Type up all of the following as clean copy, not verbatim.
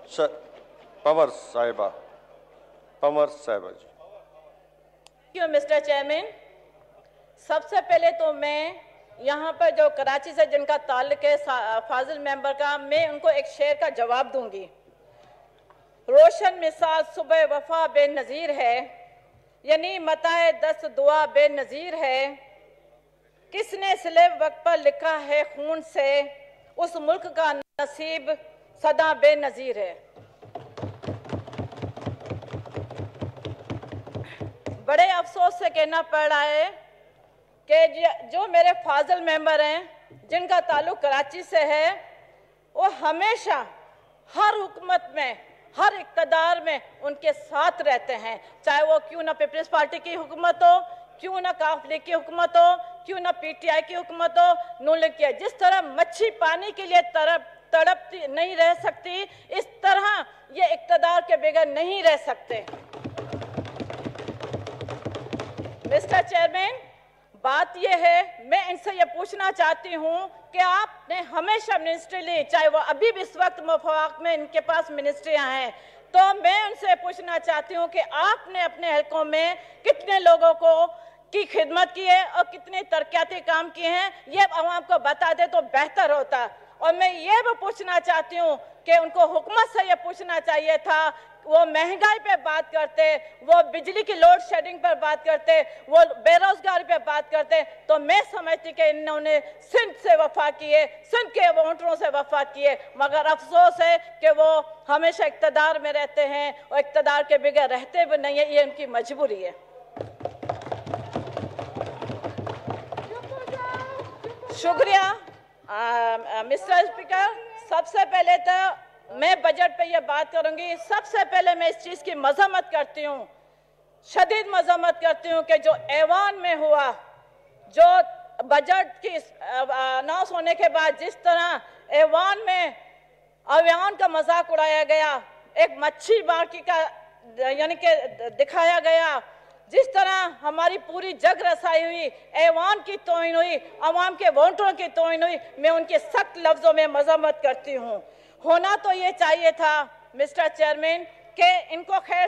पंवर साहिबा जी। Mister chairman, सबसे पहले तो मैं यहाँ पर जो कराची से जिनका ताल्लुक है फाजिल मेंबर का, मैं उनको एक शेर का जवाब दूंगी। रोशन मिसाल सुबह वफा बेनज़ीर है, यानी मताए दस्त दुआ बेनज़ीर है। किसने सिले वक्त पर लिखा है खून से, उस मुल्क का नसीब सदा बेनज़ीर है। बड़े अफसोस से कहना पड़ रहा है कि जो मेरे फाजिल मेंबर हैं जिनका ताल्लुक कराची से है, वो हमेशा हर हुकूमत में, हर इक़्तिदार में उनके साथ रहते हैं, चाहे वो क्यों ना पीपल्स पार्टी की हुकूमत हो, क्यों ना काफ लीग की हुकूमत हो, क्यों ना पीटीआई की हुकूमत हो, नून लीग की। जिस तरह मच्छी पानी के लिए तड़पती नहीं रह सकती, इस तरह ये इक़्तिदार के बगैर नहीं रह सकते। मिस्टर चेयरमैन, बात यह है, मैं इनसे ये पूछना चाहती हूँ कि आपने हमेशा मिनिस्ट्री ली, चाहे वो अभी भी इस वक्त वफाक में इनके पास मिनिस्ट्रियाँ हैं, तो मैं उनसे पूछना चाहती हूँ कि आपने अपने हलकों में कितने लोगों को की खिदमत की है और कितने तरक्याती काम किए हैं, ये आवाम को बता दे तो बेहतर होता। और मैं ये भी पूछना चाहती हूँ कि उनको हुकूमत से ये पूछना चाहिए था, वो महंगाई पे बात करते, वो बिजली की लोड शेडिंग पर बात करते, वो बेरोजगारी पे बात करते, तो मैं समझती कि इन्होंने सिंध से वफा किए, सिंध के वोटरों से वफा किए, मगर अफसोस है कि वो हमेशा इक़्तिदार में रहते हैं और इक़्तिदार के बगैर रहते भी नहीं है, ये उनकी मजबूरी है। शुक्रिया मिस्टर स्पीकर। सबसे पहले तो मैं बजट पे ये बात करूंगी। सबसे पहले मैं इस चीज़ की मजम्मत करती हूँ, शदीद मजम्मत करती हूँ कि जो ऐवान में हुआ, जो बजट की अनाउंस होने के बाद जिस तरह ऐवान में अवान का मजाक उड़ाया गया, एक मच्छी मार्की का यानी कि दिखाया गया, जिस तरह हमारी पूरी जग रसाई हुई, ऐवान की तौहीन हुई, अवाम के वोटरों की तौहीन हुई, मैं उनके सख्त लफ्ज़ों में मजम्मत करती हूँ। होना तो ये चाहिए था मिस्टर चेयरमैन कि इनको खैर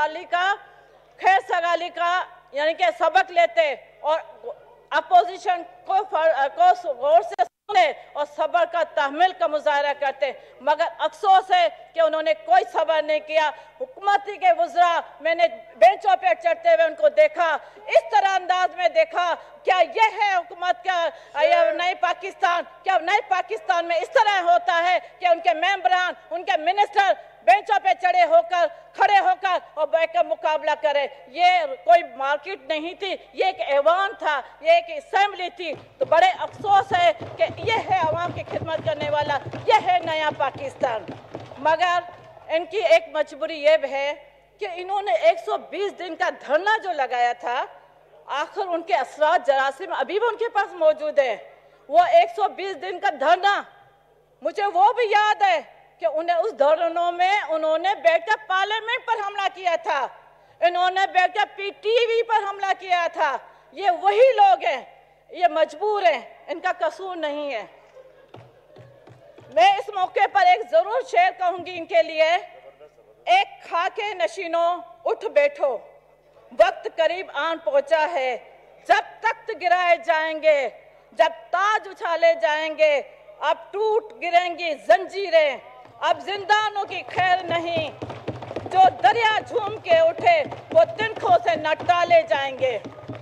सगाली का यानी कि सबक लेते और अपोजिशन को गौर से सुने और सब्र का तहम्मुल का मुजाहरा करते, मगर अफसोस है कि उन्होंने कोई सब्र नहीं किया। हुकूमती के वज़रा मैंने बेंचों पर चढ़ते हुए उनको देखा, इस तरह अंदाज में देखा, क्या यह है हुकूमत का नए पाकिस्तान? क्या नए पाकिस्तान में इस तरह होता है कि उनके मेंबरान, उनके मिनिस्टर बेंचों पे खड़े होकर और बैठकर मुकाबला करे? ये कोई मार्केट नहीं थी, ये एक ऐवान था, ये एक असेंबली थी। तो बड़े अफसोस है कि ये है आवाम की खिदमत करने वाला, ये है नया पाकिस्तान। मगर इनकी एक मजबूरी ये है कि इन्होंने 120 दिन का धरना जो लगाया था, आखिर उनके असरात जरासीम अभी भी उनके पास मौजूद है। वो 120 दिन का धरना, मुझे वो भी याद है कि उन्हें उस धरनों में उन्होंने बैठकर पार्लियामेंट पर हमला किया था, इन्होंने बैठकर पीटीवी पर हमला किया था। ये वही लोग हैं, ये मजबूर हैं, इनका कसूर नहीं है। मैं इस मौके पर एक जरूर शेर कहूंगी इनके लिए, एक खाके नशीनों उठ बैठो, वक्त करीब आन पहुंचा है, जब तख्त गिराए जाएंगे, जब ताज उछाले जाएंगे, अब टूट गिरेंगी जंजीरें, अब जिंदानों की खैर नहीं, जो दरिया झूम के उठे वो तिनकों से न टाले जाएंगे।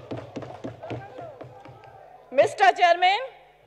मिस्टर चेयरमैन,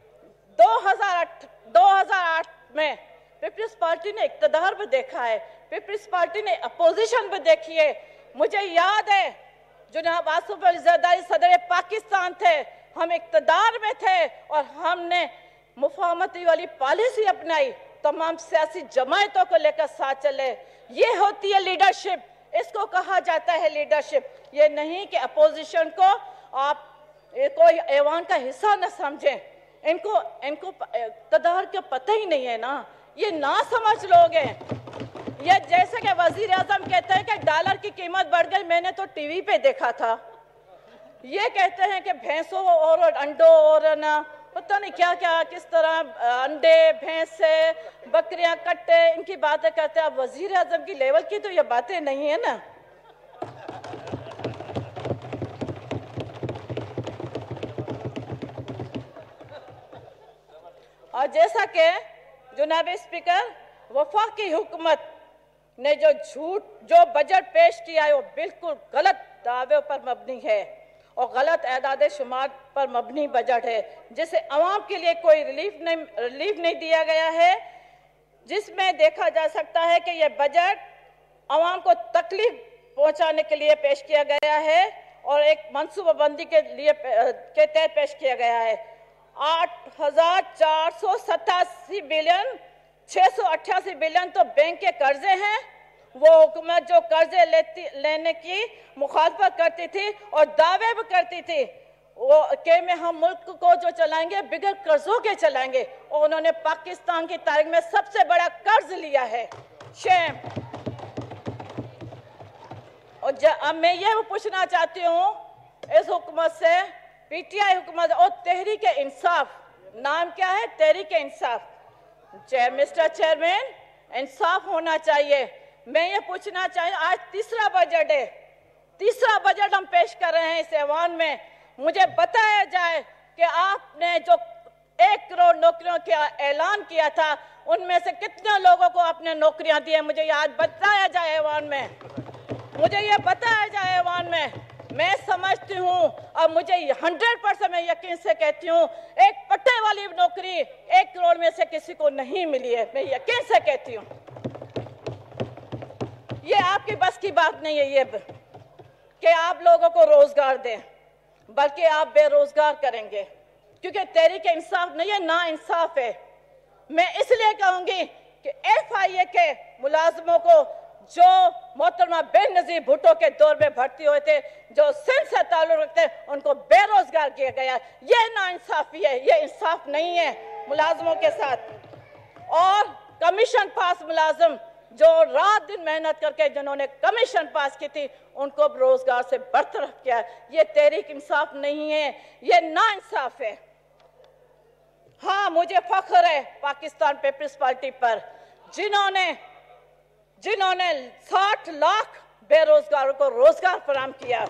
2008 में पीपल्स पार्टी ने इक़्तिदार भी देखा है, पीपल्स पार्टी ने अपोजिशन भी देखी है। मुझे याद है जनाब आसिफ अली जरदारी सदर पाकिस्तान थे, हम इक़्तिदार में थे और हमने मुफाहमती वाली पॉलिसी अपनाई, तमाम सियासी जमायतों को लेकर साथ चले। ये होती है लीडरशिप, इसको कहा जाता है लीडरशिप। ये नहीं कि अपोजिशन को आप कोई ऐवान का हिस्सा न समझें। इनको इक़्तिदार का पता ही नहीं है ना, ये ना समझ लोग हैं। ये जैसे कि वजीर आजम कहते हैं कि डॉलर की कीमत बढ़ गई, मैंने तो टीवी पे देखा था। ये कहते हैं कि भैंसों और अंडों और ना पता नहीं क्या क्या किस तरह अंडे भैंसे बकरियां कट्टे इनकी बातें करते हैं। अब वजीर आजम की लेवल की तो ये बातें नहीं है ना। और जैसा कि जनाब स्पीकर, वफाकी हुकूमत ने जो बजट पेश किया है वो बिल्कुल गलत दावे पर मबनी है और गलत एदाद शुमार पर मबनी बजट है, जिसे अवाम के लिए कोई रिलीफ नहीं दिया गया है, जिसमें देखा जा सकता है कि यह बजट अवाम को तकलीफ पहुंचाने के लिए पेश किया गया है और एक मनसूबाबंदी के तहत पेश किया गया है। 8,487 बिलियन 688 बिलियन तो बैंक के कर्जे हैं। वो हुकूमत जो कर्जे लेने की मुखालफत करती थी और दावे भी करती थी वो कि में हम मुल्क को जो चलाएंगे बगैर कर्जों के चलाएंगे, और उन्होंने पाकिस्तान की तारीख में सबसे बड़ा कर्ज लिया है। शेम। और अब मैं ये पूछना चाहती हूँ इस हुकूमत से, पीटीआई हुकूमत और तहरीक इंसाफ, नाम क्या है? तहरीक इंसाफ। मिस्टर चेयरमैन, इंसाफ होना चाहिए। मैं ये पूछना चाहिए, आज तीसरा बजट है, तीसरा बजट हम पेश कर रहे हैं इस ऐवान में। मुझे बताया जाए कि आपने जो 1 करोड़ नौकरियों का ऐलान किया था उनमें से कितने लोगों को आपने नौकरियां दी है? मुझे आज बताया जाए ऐवान में, मुझे ये बताया जाए ऐवान में। मैं समझती हूँ और मुझे 100% मैं यकीन से कहती हूँ, एक पट्टे वाली नौकरी 1 करोड़ में से किसी को नहीं मिली है। मैं यकीन से कहती हूँ ये आपकी बस की बात नहीं है ये कि आप लोगों को रोजगार दें, बल्कि आप बेरोजगार करेंगे, क्योंकि तहरीक इंसाफ नहीं है, ना इंसाफ है। मैं इसलिए कहूंगी कि FIA के मुलाजमों को जो मोहतरमा बेनजीर भुट्टो के दौर में भर्ती हुए थे, जो सिंध से ताल्लुक रखते थे, उनको बेरोजगार किया गया। ये नाइंसाफी है, ये इंसाफ नहीं है मुलाजमों के साथ। और कमीशन पास मुलाजम जो रात दिन मेहनत करके जिन्होंने कमीशन पास की थी उनको रोजगार से बरतरफ किया। ये तहरीक इंसाफ नहीं है, ये नाइंसाफ है। हाँ, मुझे फख्र है पाकिस्तान पीपल्स पार्टी पर, जिन्होंने 60 लाख बेरोजगारों को रोजगार फराहम किया।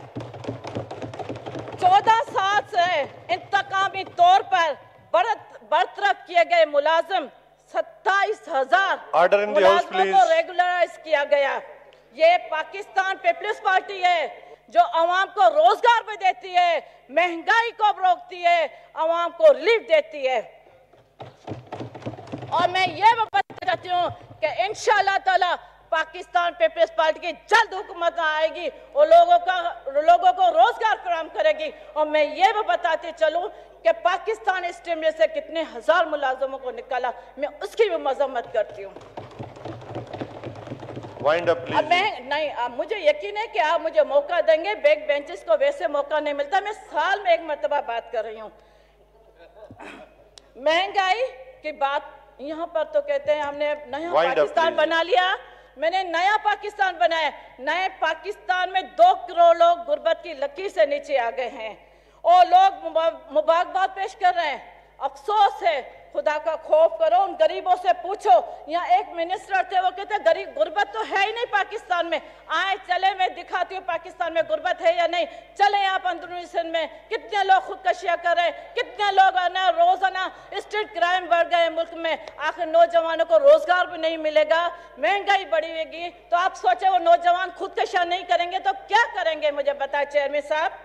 14 साल से इंतकामी तौर पर बरतरफ किए गए मुलाजिम 27,000 मुलाजिमों को रेगुलराइज किया गया। ये पाकिस्तान पीपल्स पार्टी है जो अवाम को रोजगार भी देती है, महंगाई को रोकती है, अवाम को रिलीफ देती है। और मैं ये बताना चाहती हूँ कि इंशाअल्लाह ताला पाकिस्तान पीपल्स पार्टी की जल्द हुकूमत आएगी और लोगों को रोजगार फराहम करेगी। और मैं ये भी बताती चलूं कि पाकिस्तान स्टीम से कितने हजार मुलाजमों को निकाला, मैं उसकी भी मजम्मत करती हूँ। मुझे यकीन है कि आप मुझे मौका देंगे, बैक बेंचेस को वैसे मौका नहीं मिलता। मैं साल में 1 मरतबा बात कर रही हूँ। महंगाई की बात यहाँ पर तो कहते हैं हमने नया पाकिस्तान बना लिया। मैंने नया पाकिस्तान बनाया। नए पाकिस्तान में 2 करोड़ लोग गुर्बत की लकीर से नीचे आ गए हैं और लोग मुबारकबाद पेश कर रहे हैं। अफसोस है, खुदा का खौफ करो, उन गरीबों से पूछो। यहाँ एक मिनिस्टर थे, वो कहते गरीब गुर्बत तो है ही नहीं पाकिस्तान में। आए चले, मैं दिखाती हूँ पाकिस्तान में गुर्बत है या नहीं। चले आप अंदरूनी सिंध में कितने लोग खुदकशियां कर रहे हैं, कितने लोग रोजाना स्ट्रीट क्राइम बढ़ गए मुल्क में। आखिर नौजवानों को रोजगार भी नहीं मिलेगा, महंगाई बढ़ेगी, तो आप सोचे वो नौजवान खुदकशियां नहीं करेंगे तो क्या करेंगे? मुझे बताए चेयरमैन साहब।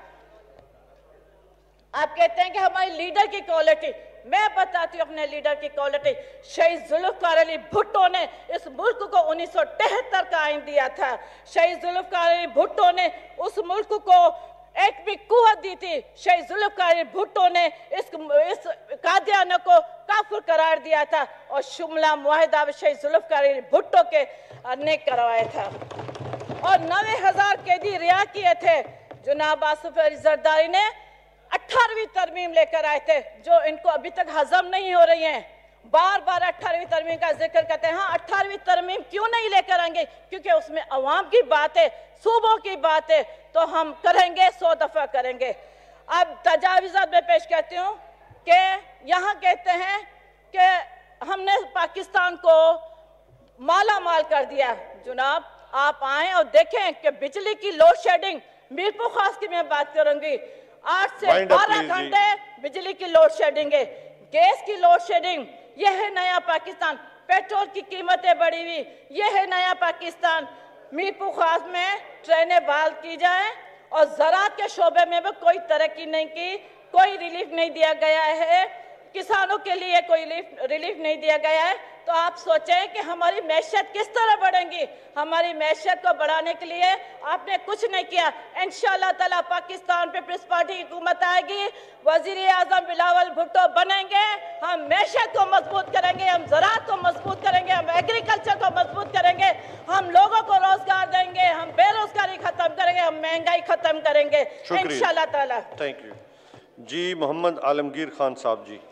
आप कहते हैं कि हमारी लीडर की क्वालिटी, मैं बताती हूँ अपने लीडर की क्वालिटी। शहीद जुल्फकार अली भुट्टो ने इस मुल्क को 1973 का आइन दिया था। शहीद जुल्फकार अली भुट्टो ने उस मुल्क को एक भी कुव्वत दी थी। शहीद जुल्फकार अली भुट्टो ने इस कादियाना को काफिर करार दिया था और शुमला मुआहिदा शहीद जुल्फकार अली भुट्टो के ने करवाया था। और 90,000 कैदी रिहा किए थे। जनाब आसिफ अली जरदारी ने 18वीं तरमीम लेकर आए थे, जो इनको अभी तक हजम नहीं हो रही है। बार बार 18वीं तरमीम का जिक्र करते हैं। हाँ, 18वीं तरमीम क्यों नहीं लेकर आएंगे? क्योंकि उसमें अवाम की बात है, सूबों की बात है, तो हम करेंगे, 100 दफा करेंगे। अब तजावीज़ात में पेश करती हूँ कि यहाँ कहते हैं कि हमने पाकिस्तान को माला माल कर दिया। जनाब, आप आए और देखें कि बिजली की लोड शेडिंग, मीरपुर खास की मैं बात करूंगी, 8 से 12 घंटे बिजली की लोड शेडिंग है, गैस की लोड शेडिंग। यह है नया पाकिस्तान। पेट्रोल की कीमतें बढ़ी हुई, यह है नया पाकिस्तान। मीरपुर खास में ट्रेनें बहाल की जाए और ज़राअत के शोबे में भी कोई तरक्की नहीं की, कोई रिलीफ नहीं दिया गया है, किसानों के लिए कोई रिलीफ नहीं दिया गया है। तो आप सोचें कि हमारी मैशत किस तरह बढ़ेंगी। हमारी मैशत को बढ़ाने के लिए आपने कुछ नहीं किया। इंशाअल्लाह ताला पाकिस्तान पीपल्स पार्टी की हुकूमत आएगी, वजीर आजम बिलावल भुट्टो बनेंगे, हम मैशत को मजबूत करेंगे, हम ज़राअत को मजबूत करेंगे, हम एग्रीकल्चर को मजबूत करेंगे, हम लोगों को रोजगार देंगे, हम बेरोजगारी खत्म करेंगे, हम महंगाई खत्म करेंगे इंशाअल्लाह ताला। थैंक यू जी। मोहम्मद आलमगीर खान साहब जी।